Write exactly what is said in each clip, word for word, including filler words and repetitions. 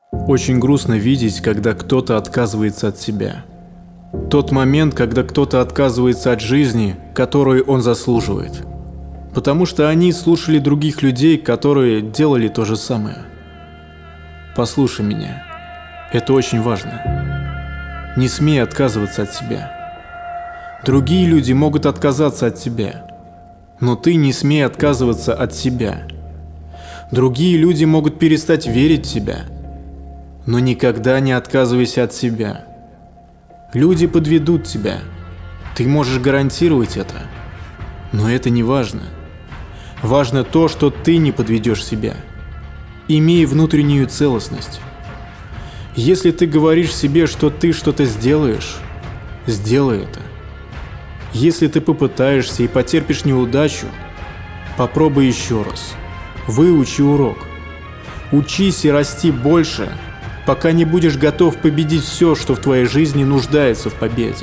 Очень грустно видеть, когда кто-то отказывается от себя. Тот момент, когда кто-то отказывается от жизни, которую он заслуживает. Потому что они слушали других людей, которые делали то же самое. Послушай меня. Это очень важно. Не смей отказываться от себя. Другие люди могут отказаться от тебя, но ты не смей отказываться от себя. Другие люди могут перестать верить в тебя, но никогда не отказывайся от себя. Люди подведут тебя. Ты можешь гарантировать это, но это не важно. Важно то, что ты не подведешь себя. Имей внутреннюю целостность. Если ты говоришь себе, что ты что-то сделаешь, сделай это. Если ты попытаешься и потерпишь неудачу, попробуй еще раз. Выучи урок. Учись и расти больше, пока не будешь готов победить все, что в твоей жизни нуждается в победе.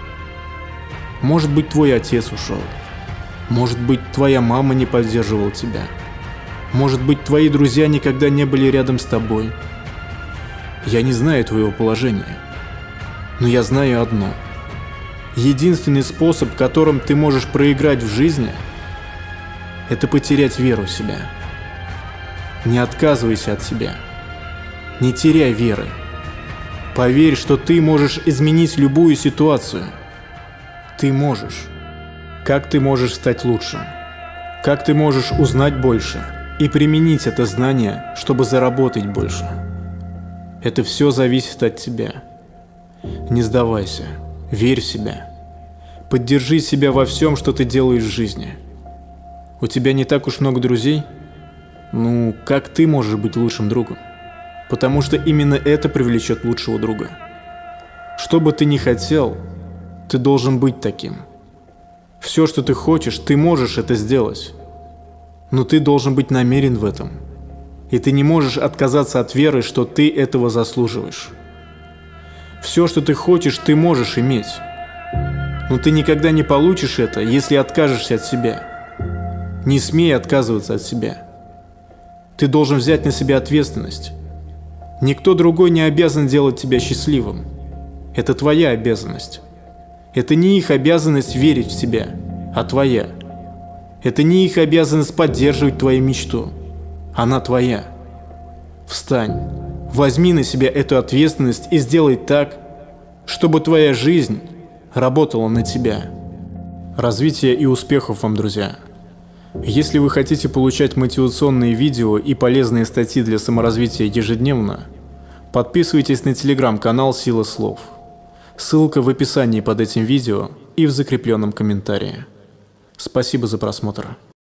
Может быть, твой отец ушел. Может быть, твоя мама не поддерживала тебя. Может быть, твои друзья никогда не были рядом с тобой. Я не знаю твоего положения, но я знаю одно. Единственный способ, которым ты можешь проиграть в жизни, это потерять веру в себя. Не отказывайся от себя. Не теряй веры. Поверь, что ты можешь изменить любую ситуацию. Ты можешь. Как ты можешь стать лучше? Как ты можешь узнать больше и применить это знание, чтобы заработать больше? Это все зависит от тебя. Не сдавайся. Верь в себя. Поддержи себя во всем, что ты делаешь в жизни. У тебя не так уж много друзей? Ну, как ты можешь быть лучшим другом? Потому что именно это привлечет лучшего друга. Что бы ты ни хотел, ты должен быть таким. Все, что ты хочешь, ты можешь это сделать. Но ты должен быть намерен в этом. И ты не можешь отказаться от веры, что ты этого заслуживаешь. Все, что ты хочешь, ты можешь иметь. Но ты никогда не получишь это, если откажешься от себя. Не смей отказываться от себя. Ты должен взять на себя ответственность. Никто другой не обязан делать тебя счастливым. Это твоя обязанность. Это не их обязанность верить в тебя, а твоя. Это не их обязанность поддерживать твою мечту. Она твоя. Встань, возьми на себя эту ответственность и сделай так, чтобы твоя жизнь работала на тебя. Развития и успехов вам, друзья! Если вы хотите получать мотивационные видео и полезные статьи для саморазвития ежедневно, подписывайтесь на телеграм-канал «Сила слов». Ссылка в описании под этим видео и в закрепленном комментарии. Спасибо за просмотр.